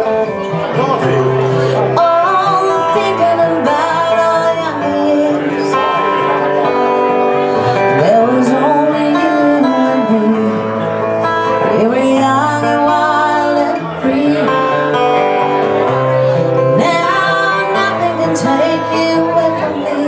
Oh, thinking about our young years. There was only you and me. We were young and wild and free. Now nothing can take you away from me.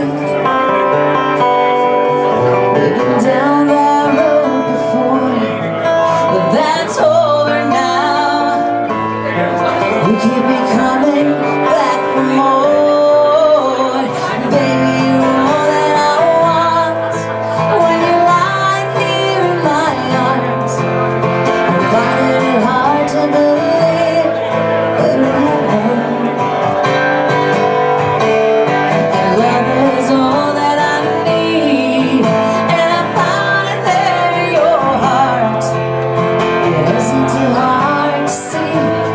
We've been down that road before, but that's over now. You keep me coming back for more. Baby, you're all that I want. When you lie here in my arms, I'm finding it hard to believe we're in heaven. And love is all that I need, and I found it there in your heart. It isn't too hard to see.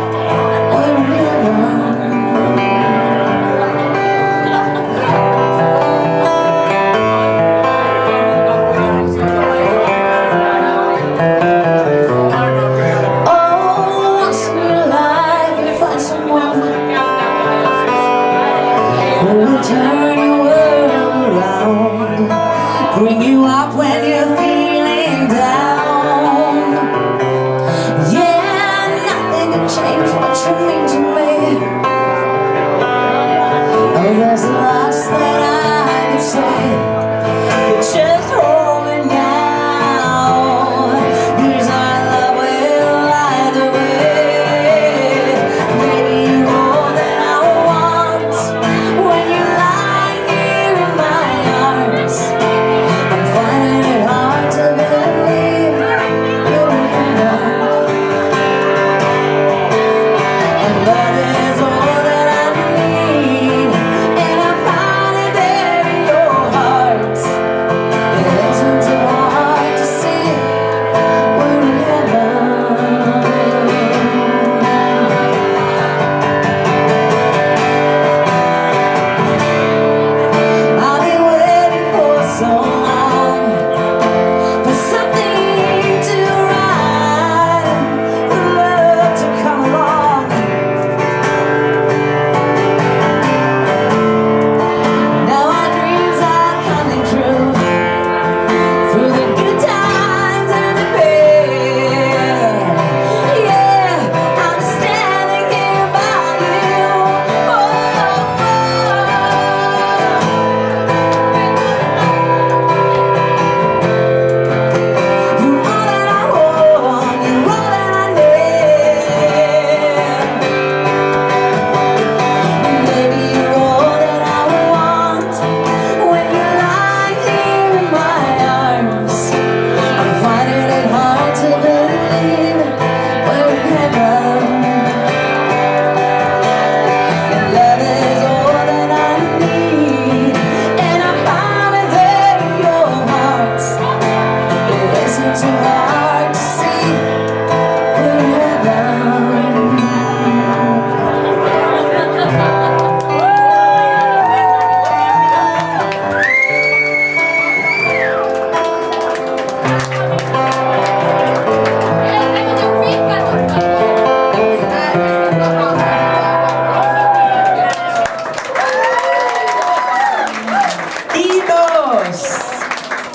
Turn your world around, bring you up when you're feeling down. Yeah, nothing can change what you mean to me. Oh, there's lots that I could say, but just hold me now. 'Cause our love will light the way. Baby, you're all that I want. When you lie here in my arms, I'm finding it hard to believe you're in heaven. And love is all that I need, and I found it there in your heart. It isn't too hard to see we're in heaven. I've been waiting for so long for something to ride, for love to come along. Now our dreams are coming true, through the good times and the bad. Yeah, I'm standing here by you. Oh, you're all that I want, you're all that I need. Baby, you're all that I want. When you lie here in my arms, I'm finding it hard to believe we're in heaven. And love is all that I need, and I found it there in your heart. It isn't too hard to see we're in heaven.